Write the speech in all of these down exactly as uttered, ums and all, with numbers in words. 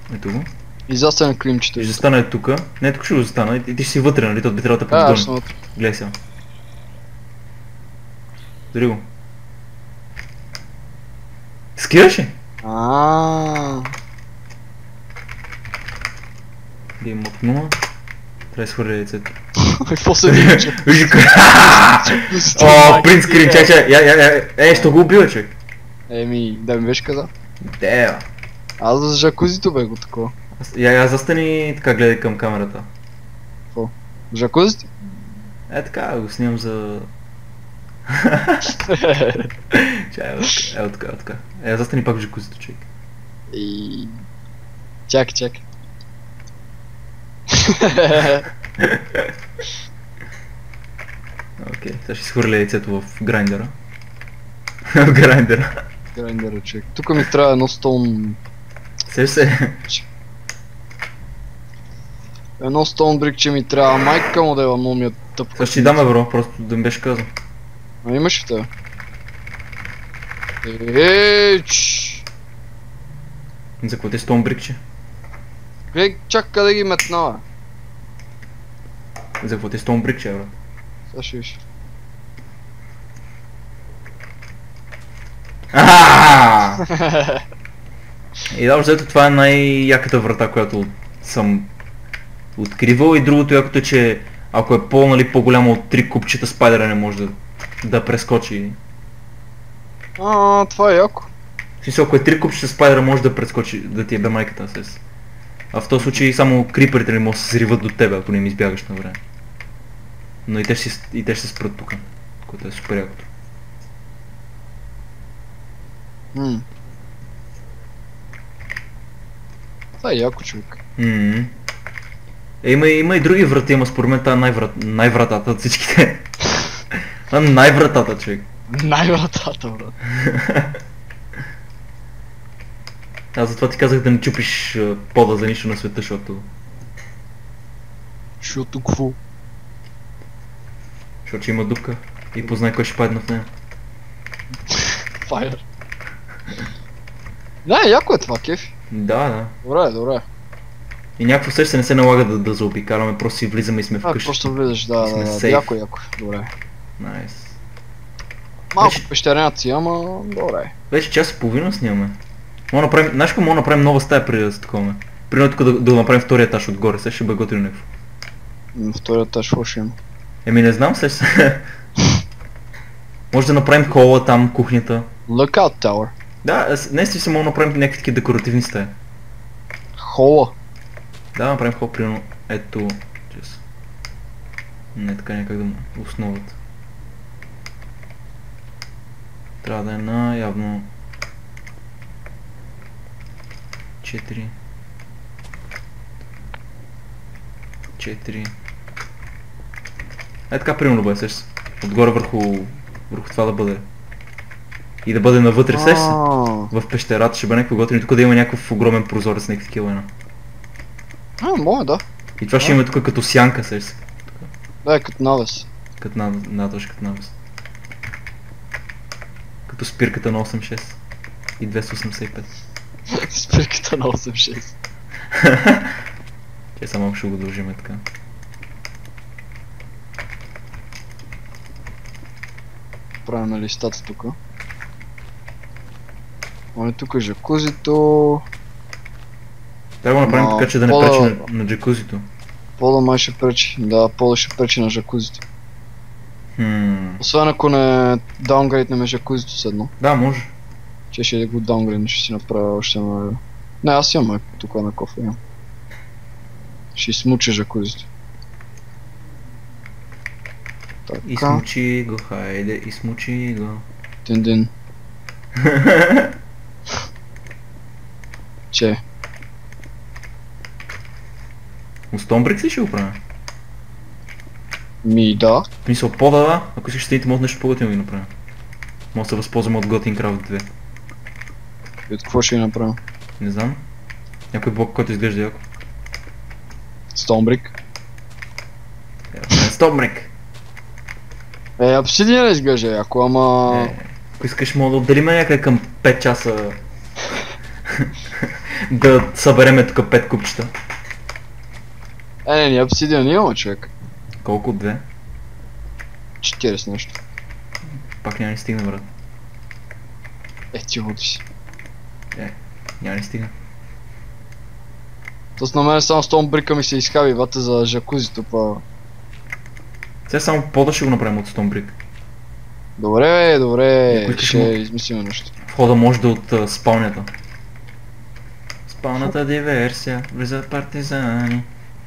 Ето го. И застане климчето. И ще застана е тука. Не, тук ще го застана. И ти ще си вътре, нали? То би трябвало да Да, подгони. ще вътре. Гледай сега. Дори го. Скиваш ли? Аааа. Да им мъкнула. Трябва да изхвърля яйцето. Какво се дича? Виж го. О, принт скрин, чай, чай. Я, я, я. Е, що го убива, човек? Еми, да ми беше казал. Дева. Аз за жакузито бе го такова. Я, я застани така, гледай към камерата. Жакузито? Е така, го снимам за... Чай, е от така, е от така. Е, застани пак в жакузито, човек. И... Чакай, чакай. Окей, сега ще изхвърля яйцето в грайндера. В грайндера. Грайндера, човек. Тук ми трябва едно стоун... Сеш се. Едно стоун брикче ми трябва. Майка му да е много ми е тъпко. Сега ще ти дам евро, просто да ми беше казал. А имаш ли това? Ееееч! За какво ти стон брикче? Гледай, чакай да ги метна, бе. За какво ти стон брикче, евро? Сега ще виж. Ахаа! И да, взето това е най-яката врата, която съм откривал, и другото якото е, че ако е по, нали, по-голямо от три купчета, спайдера не може да, да прескочи. А, това е яко. В смисъл, ако е три купчета, спайдера може да прескочи, да ти е бе майката, сес. А в този случай само криперите не могат да се сриват до тебе, ако не им избягаш на време. Но и те ще, и те ще се спрат тук, което е супер якото. Ммм. Това е яко, човек. Ммм. Е, има, има и други врати, ама според мен това е най-врат, най-вратата от всичките. Това е най-вратата, човек. Най-вратата, брат. Аз затова ти казах да не чупиш а, пода за нищо на света, защото... Защото какво? Защото ще има дупка и познай кой ще падне в нея. Файер. Да, яко е това, кефи. Да, да. Добре, добре. И някакво също не се налага да, да заобикараме, просто си влизаме и сме А, вкъщи. просто влизаш, да, И сме да, да. сейф. Яко, яко. Добре. Найс. Малко Вече- пещерняци, ама добре. Вече час и половина снимаме. Мога да направим, знаеш какво, мога да направим нова стая преди да се такова. Примерно тук да, да направим втория етаж отгоре, сега ще бъде готино някакво. М, Втория етаж, какво ще има? Еми не знам, сега ще... Може да направим хола там, кухнята. Lookout Tower. Да, днес си мога да направим някакви такива декоративни стаи. Хола. Да, да направим хол, примерно, ето... Чес. Не, така някак да му основата. Трябва да е на явно... четири... четири... Е така примерно бъде, сеш се. Отгоре върху... върху това да бъде. И да бъде навътре, сеш се. В пещерата ще бъде някакво готино, тук да има някакъв огромен прозорец, някакви такива една. А, може да. И това ще има тук като сянка, сеш се. Да, е като навес. Като над, надълж, като навес. Като спирката на осем шест и двеста осемдесет и пет. Спирката на осем шест. Че само ще го дължиме така. Правим на листата тук. Оне тук е жакузито. Трябва да го направим Ма, така, че да не пода- пречи на, на джакузито. Пода май ще пречи. Да, пода ще пречи на жакузито. Хм. Освен ако не даунгрейднем жакузито с едно. Да, може. Че ще го даунгрейднем, ще си направя още на... Не, аз имам е, тук на кофа имам. Ще смуча жакузито. И Така. смучи го, хайде, и смучи го. Тин-дин. Че? Стонбрикс ли ще го правя? Ми да. В мисъл пода, да, ако си ще може нещо по-готино да ги направя. Може да се възползваме от Готин Крафт две. И от какво ще ги направим? Не знам. Някой блок, който изглежда яко. Стоунбрик. Стонбрик! Е, обсидиана изглежда яко, ама... Е, ако искаш мога да отделиме някъде към пет часа да събереме тук пет купчета. Е, не, ние обсидиан имаме, човек. Колко? Две? четиридесет нещо. Пак няма ни стигна, брат. Е, ти ходи си. Е, няма ни стигна. Тоест на мен само стон брика ми се изхаби, вате за жакузито, па... Сега само пода ще го направим от Stone Brick. Добре, добре, Ако искаш ще му- измислим нещо. Входа може да е от а, спалнята. Спалната диверсия, влизат партизани.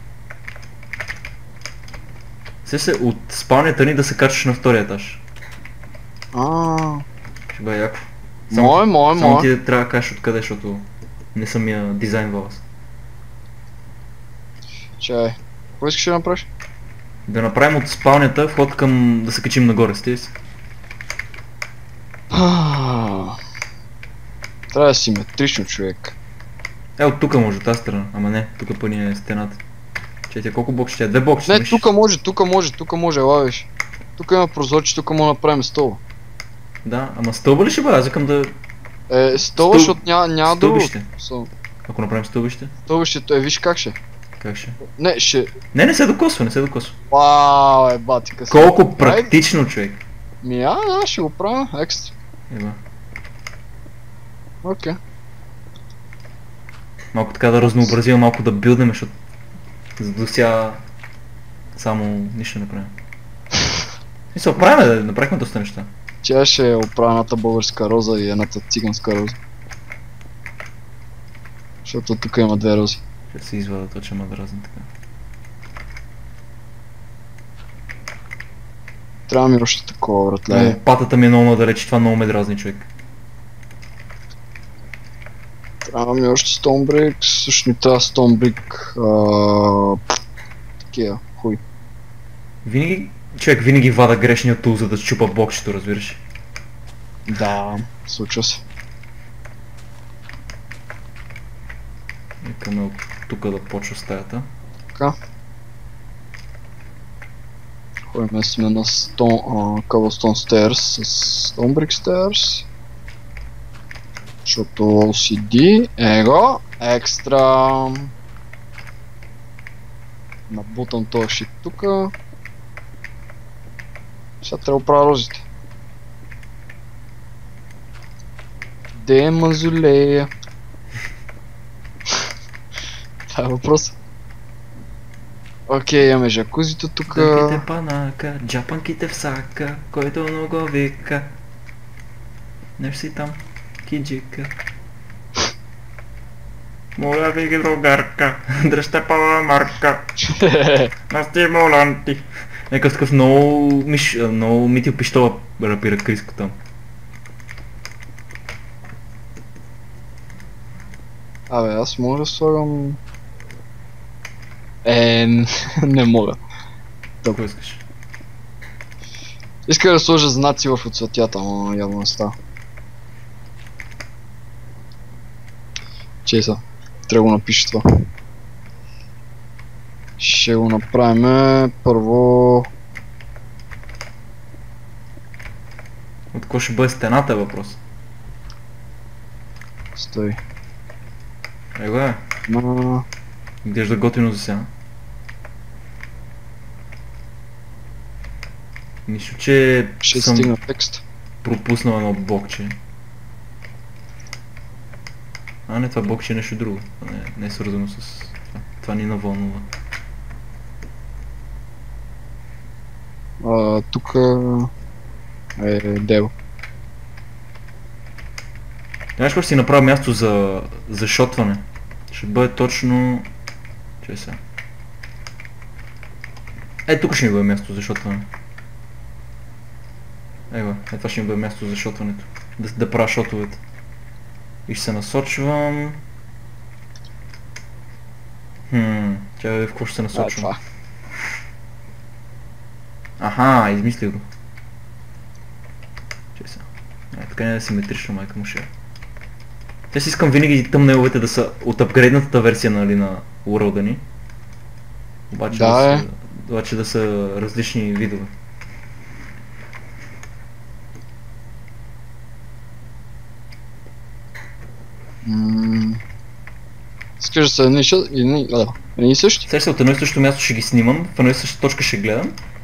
Се се от спалнята ни да се качваш на втория етаж. Ааа, Ще бъде яко. мое, мое, Само мое. ти да трябва да кажеш откъде, защото не съм я дизайнвал аз. Чай, какво искаш да направиш? Да направим от спалнята вход към да се качим нагоре, стига си. Ah. Трябва да е симетрично, човек. Е, от тука може, от тази страна. Ама не, тук пъни е стената. Четя, колко бокси ще е? Две бокси. Не, тука може, тука може, тука може, ела виж. Тук има прозорче, тук може да направим стола. Да, ама стълба ли ще бъде? Аз викам да... Е, стола, Стъл- защото няма, няма друго. Стълбище. Со- Ако направим стълбище, Стълбището е, виж как ще. как ще? Не, ще... Не, не се докосва, не се докосва. Вау, е, батика си. Колко практично, човек. Ми, а, да, ще го правя, екстра. Еба. Окей. Малко така да разнообразим, малко да билднем, защото за до сега само нищо не правим. И се оправяме, да направихме доста неща. Тя ще оправя едната българска роза и едната циганска роза. Защото тук има две рози. Ще се извада точно мадразни така. Трябва ми още такова, братле. Но патата ми е много надалеч и това много ме дразни, човек. Трябва ми още Stonebrick, също ни трябва Stonebrick. ааа, Такива, хуй. Винаги, човек винаги вада грешния тул, за да счупа бокчето, разбираш. Да, случва се. Викаме от тук да почва стаята. Така. Ходим сме на Stone, а, Cobblestone Stairs с Stonebrick Stairs. Защото О Си Ди, его, екстра. Набутам този шит тука. Сега трябва да оправя розите. Де е мазолея? Това е въпрос. Окей, имаме жакузито тука. Тънките панака, джапанките в сака, който много вика. Неш си там, киджика. Моля ви ги, другарка, дръжте пала марка, на стимуланти. Някакъв такъв много миш, а, много Митил Пищола рапира Криско там. Абе, аз мога да слагам... Е, не мога. Какво искаш? Иска да сложа знаци в отцветята, но явно не става. Чей са? Трябва да го напиша това. Ще го направим първо... От какво ще бъде стената е въпрос? Стой. Его е, На... изглежда готино за сега. Нищо, че Ще съм стигна текст. пропуснал едно бокче. А не, това бокче е нещо друго. Това не, не е свързано с това. Това ни навълнува. А, тук е Дево. Знаеш какво ще си направя място за, за шотване? Ще бъде точно... Чай сега. Е, тук ще ми бъде място за шотване. Ева, е това ще ми бъде място за шотването. Да, да правя шотовете. И ще се насочвам... Хм, тя да видя в какво ще се А, насочвам. това. Аха, измислих го. Чай сега. Е, така не е симетрично, майка му ще е. Те си искам винаги тъмнеловете да са от апгрейднатата версия, нали, на World ни. Обаче Да, да, е. са, обаче да са различни видове. М, Искаш да се едни, едни, едни и същи? Сега се от едно и също място ще ги снимам, в едно и съща точка ще гледам